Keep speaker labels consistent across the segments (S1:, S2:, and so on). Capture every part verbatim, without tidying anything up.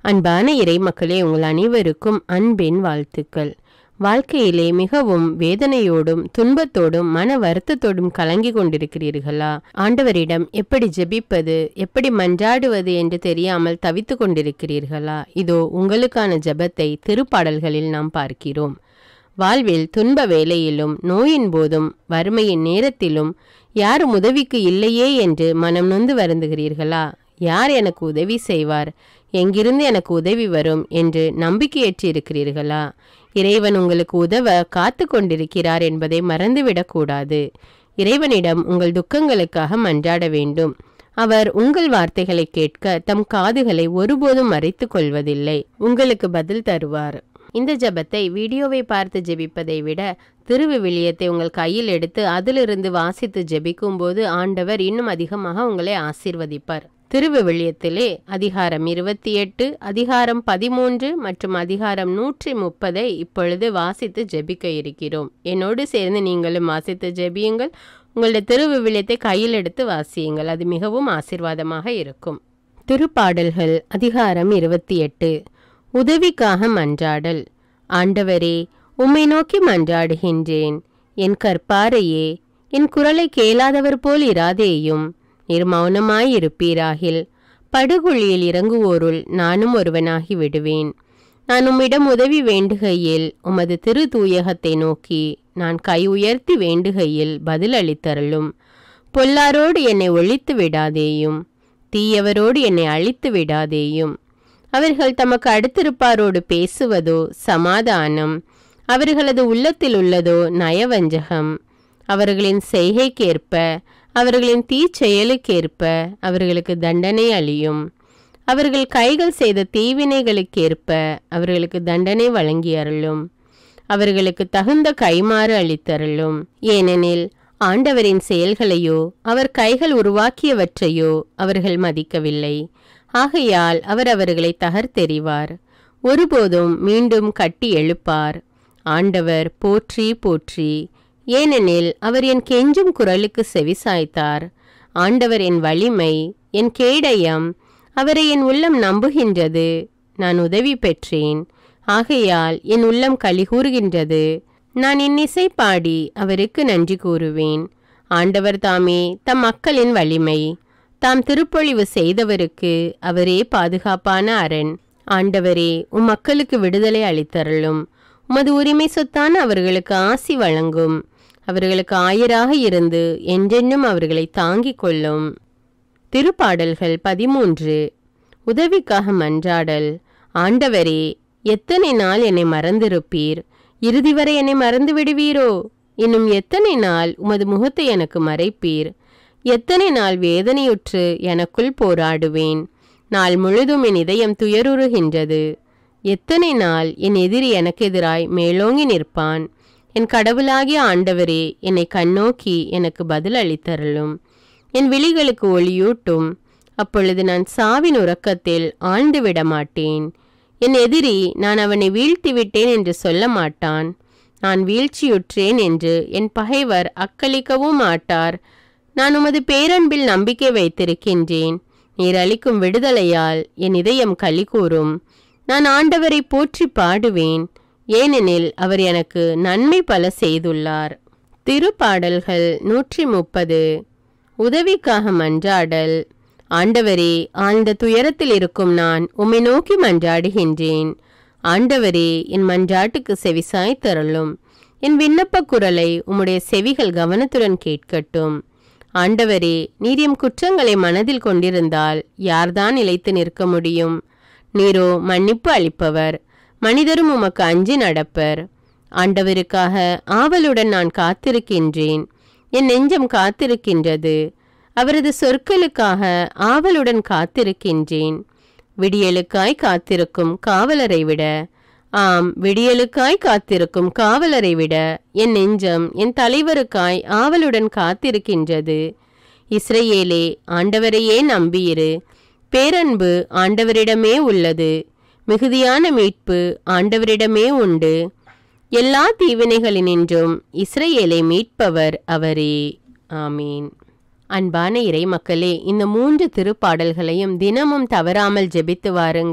S1: அன்பான இறை மக்களே, உங்கள் அனைவருக்கும் அன்பின் வாழ்த்துக்கள். வாழ்க்கையிலே மிகவும் வேதனையோடும் துன்பத்தோடும் மன வருத்தத்தோடும் கலங்கி கொண்டிருக்கிறீர்களா? ஆண்டவரிடம் எப்படி ஜெபிப்பது, எப்படி மன்றாடுவது என்று தெரியாமல் தவித்து கொண்டிருக்கிறீர்களா? இதோ உங்களுக்கான ஜெபத்தை திருப்பாடல்களில் நாம் பார்க்கிறோம். வாழ்வில் துன்ப வேளையிலும் நோயின் போதும் வறுமையின் நேரத்திலும் யாரும் உதவிக்கு இல்லையே என்று மனம் நொந்து வருந்துகிறீர்களா? யார் எனக்கு உதவி செய்வார், எங்கிருந்து எனக்கு உதவி வரும் என்று நம்பிக்கையற்று இருக்கிறீர்களா? இறைவன் உங்களுக்கு உதவ காத்து கொண்டிருக்கிறார் என்பதை மறந்துவிடக்கூடாது. இறைவனிடம் உங்கள் துக்கங்களுக்காக மன்றாட வேண்டும். அவர் உங்கள் வார்த்தைகளை கேட்க தம் காதுகளை ஒருபோதும் மறைத்து கொள்வதில்லை. உங்களுக்கு பதில் தருவார். இந்த ஜெபத்தை வீடியோவை பார்த்து ஜெபிப்பதை விட திருவிவிலியத்தை உங்கள் கையில் எடுத்து அதிலிருந்து வாசித்து ஜெபிக்கும் போது ஆண்டவர் இன்னும் அதிகமாக உங்களை ஆசீர்வதிப்பார். திருவிவிலியத்திலே அதிகாரம் இருபத்தி எட்டு, அதிகாரம் பதிமூன்று மற்றும் அதிகாரம் நூற்றி முப்பதை இப்பொழுது வாசித்து ஜெபிக்க இருக்கிறோம். என்னோடு சேர்ந்து நீங்களும் வாசித்து ஜெபியுங்கள். உங்களுடைய திருவிவிலியத்தை கையில் எடுத்து வாசியுங்கள். அது மிகவும் ஆசீர்வாதமாக இருக்கும். திருப்பாடல்கள் அதிகாரம் இருபத்தி எட்டு. உதவிக்காக மன்றாடல். ஆண்டவரே, உம்மை நோக்கி மன்றாடுகின்றேன். என் கற்பாரையே, என் குரலை கேளாதவர் போல் இராதேயும். நீர் மௌனமாயிருப்பீராகில் படுகுழியில் இறங்குவோருள் நானும் ஒருவனாகி விடுவேன். நான் உம்மிடம் உதவி வேண்டுகையில் உமது திரு தூயகத்தை நோக்கி நான் கை உயர்த்தி வேண்டுகையில் பதில் அளித்தருளும். பொல்லாரோடு என்னை ஒழித்து விடாதேயும், தீயவரோடு என்னை அழித்து விடாதேயும். அவர்கள் தமக்கு அடுத்திருப்பாரோடு பேசுவதோ சமாதானம், அவர்களது உள்ளத்தில் உள்ளதோ நயவஞ்சகம். அவர்களின் செய்கைக்கேற்ப, அவர்களின் தீச்செயலுக்கேற்ப அவர்களுக்கு தண்டனை அளியும். அவர்கள் கைகள் செய்த தீவினைகளுக்கேற்ப அவர்களுக்கு தண்டனை வழங்கி அருளும். அவர்களுக்கு தகுந்த கைமாறு அளித்தருளும். ஏனெனில் ஆண்டவரின் செயல்களையோ அவர் கைகள் உருவாக்கியவற்றையோ அவர்கள் மதிக்கவில்லை. ஆகையால் அவர் அவர்களை தகர்த்தெறிவார், ஒருபோதும் மீண்டும் கட்டி எழுப்பார். ஆண்டவர் போற்றி போற்றி, ஏனெனில் அவர் என் கெஞ்சும் குரலுக்கு செவிசாய்த்தார். ஆண்டவர் என் வலிமை, என் கேடயம், அவரை என் உள்ளம் நம்புகின்றது. நான் உதவி பெற்றேன், ஆகையால் என் உள்ளம் களிகூறுகின்றது. நான் என் இசை பாடி அவருக்கு நன்றி கூறுவேன். ஆண்டவர் தாமே தம் மக்களின் வலிமை, தாம் திருப்பொழிவு செய்தவருக்கு அவரே பாதுகாப்பான அரண். ஆண்டவரே, உம் மக்களுக்கு விடுதலை அளித்தருளும். உமது உரிமை சொத்தான அவர்களுக்கு ஆசி வழங்கும். அவர்களுக்கு ஆயராக இருந்து என்றென்னும் அவர்களை தாங்கிக் கொள்ளும். திருப்பாடல்கள் பதிமூன்று. உதவிக்காக மன்றாடல். ஆண்டவரே, எத்தனை நாள் என்னை மறந்திருப்பீர்? இறுதி வரை என்னை மறந்து விடுவீரோ? இன்னும் எத்தனை நாள் உமது முகத்தை எனக்கு மறைப்பீர்? எத்தனை நாள் வேதனையுற்று எனக்குள் போராடுவேன்? நாள் முழுதும் என் இதயம் துயருறுகின்றது. எத்தனை நாள் என் எதிரி எனக்கு எதிராய் மேலோங்கி நிற்பான்? என் கடவுளாகிய ஆண்டவரே, என்னை கண்ணோக்கி எனக்கு பதில் அளித்தருளும். என் விழிகளுக்கு ஒளியூட்டும். அப்பொழுது நான் சாவின் உறக்கத்தில் ஆழ்ந்து விட மாட்டேன். என் எதிரி நான் அவனை வீழ்த்திவிட்டேன் என்று சொல்ல மாட்டான். நான் வீழ்ச்சியுற்றேன் என்று என் பகைவர் அக்களிக்கவும் மாட்டார். நான் உமது பேரன்பில் நம்பிக்கை வைத்திருக்கின்றேன். நீர் அளிக்கும் விடுதலையால் என் இதயம் களி கூறும். நான் ஆண்டவரை போற்றி பாடுவேன், ஏனெனில் அவர் எனக்கு நன்மை பல செய்துள்ளார். திருப்பாடல்கள் நூற்றி முப்பது. உதவிக்காக மன்றாடல். ஆண்டவரே, ஆழ்ந்த துயரத்தில் இருக்கும் நான் உம்மை நோக்கி மன்றாடுகின்றேன். ஆண்டவரே, என் மன்றாட்டுக்கு செவிசாய் தருளும். என் விண்ணப்ப குரலை உம்முடைய செவிகள் கவனத்துடன் கேட்கட்டும். ஆண்டவரே, நீர் எம் குற்றங்களை மனதில் கொண்டிருந்தால் யார்தான் நிலைத்து நிற்க முடியும்? நீரோ மன்னிப்பு அளிப்பவர், மனிதரும் உமக்கு அஞ்சி நடப்பர். ஆண்டவருக்காக ஆவலுடன் நான் காத்திருக்கின்றேன். என் நெஞ்சம் காத்திருக்கின்றது. அவரது சொற்களுக்காக ஆவலுடன் காத்திருக்கின்றேன். விடியலுக்காய் காத்திருக்கும் காவலரை விட, ஆம், விடியலுக்காய் காத்திருக்கும் காவலரை விட என் நெஞ்சம் என் தலைவருக்காய் ஆவலுடன் காத்திருக்கின்றது. இஸ்ரவேலே, ஆண்டவரையே நம்பியிரு. பேரன்பு ஆண்டவரிடமே உள்ளது. மிகுதியான மீட்பு ஆண்டவரிடமே உண்டு. எல்லா தீவினைகளினின்றும் இஸ்ரவேலை மீட்பவர் அவரே. ஆமீன். அன்பான இறை மக்களே, இந்த மூன்று திருப்பாடல்களையும் தினமும் தவறாமல் ஜெபித்து வாருங்கள்.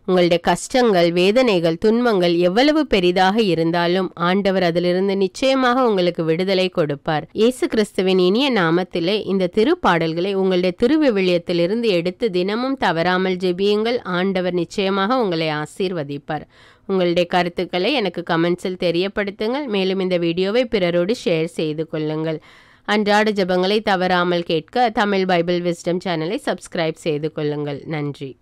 S1: உங்களுடைய கஷ்டங்கள், வேதனைகள், துன்பங்கள் எவ்வளவு பெரிதாக இருந்தாலும் ஆண்டவர் அதிலிருந்து நிச்சயமாக உங்களுக்கு விடுதலை கொடுப்பார். இயேசு கிறிஸ்துவின் இனிய நாமத்திலே இந்த திருப்பாடல்களை உங்களுடைய திருவிவிலியத்திலிருந்து எடுத்து தினமும் தவறாமல் ஜெபியுங்கள். ஆண்டவர் நிச்சயமாக உங்களை ஆசீர்வதிப்பார். உங்களுடைய கருத்துக்களை எனக்கு கமெண்ட்ஸில் தெரியப்படுத்துங்கள். மேலும் இந்த வீடியோவை பிறரோடு ஷேர் செய்து கொள்ளுங்கள். அன்றாட ஜெபங்களை தவறாமல் கேட்க தமிழ் பைபிள் விஸ்டம் சேனலை சப்ஸ்கிரைப் செய்து கொள்ளுங்கள். நன்றி.